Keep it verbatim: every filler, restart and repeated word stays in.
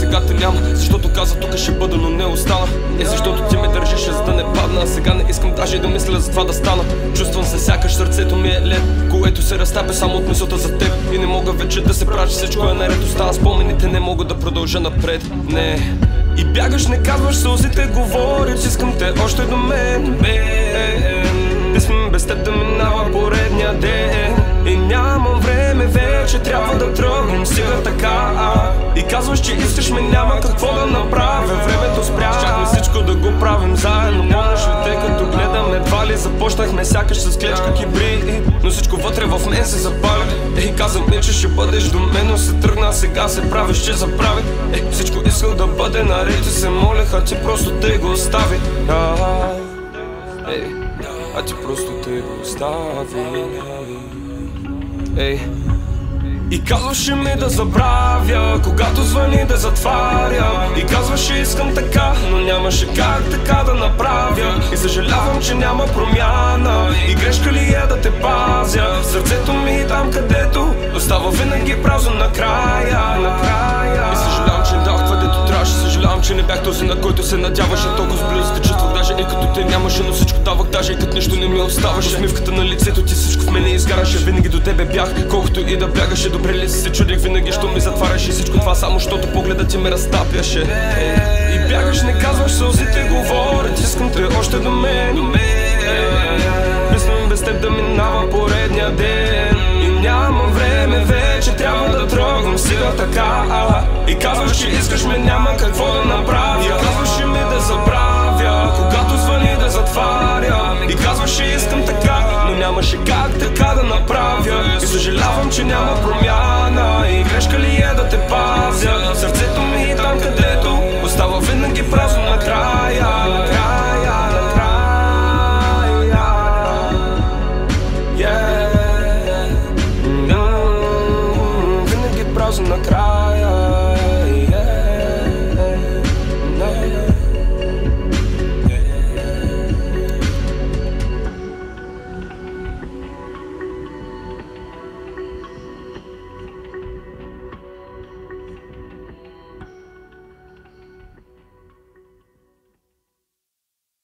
сега те няма, защото каза тук ще бъда, но не остана. Е, защото ти ме държеше, за да не падна, а сега не искам даже и да мисля за това да стана. Чувствам се сякаш сърцето ми е лед, което се разтапя само от мисълта за теб. И не мога вече да се правя, че всичко е наред. Остана спомените, не мога да продължа напред. Не. И бягаш, не казваш, сълзите говорят, искам те още до мен. Без, без теб да минава поредния ден. И нямам време вече, трябва да тръгвам сега така. И казваш, че искаш ме, няма какво да направя. Времето спря, щяхме всичко да го правим заедно. Помниш ли те, като гледаме едва ли започнахме сякаш с клечка кибри. Но всичко вътре в мен се запали. Ей, казвам ми, че ще бъдеш до мен, но се тръгна, а сега се правиш, че забрави. Ей, всичко исках да бъде наред и се молеха, ти просто те го остави. Ей, а ти просто те го остави. Ей. И казваше ми да забравя, когато звъни да затваря. И казваше искам така, но нямаше как така да направя. И съжалявам, че няма промяна. И грешка ли е да те пазя? Сърцето ми там, където остава винаги празно накрая. И съжалявам, че не дах това, дето трябваше. Съжалявам, че не бях този, на който се надяваше. Толкова близо те чувствах, даже и като те нямаше. Но всичко давах, даже и като нищо не ми оставаше. Усмивката на лицето ти, всичко в мене изгараше. Винаги до тебе бях, колкото и да бягаше. Добре ли се чудих винаги, що ми затваряше. Всичко това само, защото погледът ти ме разтапяше. Е, и бягаш, не казваш, сълзите говорят, искам те още до мен. Мислям без теб да минава поредния ден. И нямам време вече, трябва да тръгвам сега така. И казваш, че искаш ме, няма какво да направя. И казваш ми да забравя, когато звъни да затваря. И казваш, че искам така, но нямаше как така да направя. И съжалявам, че няма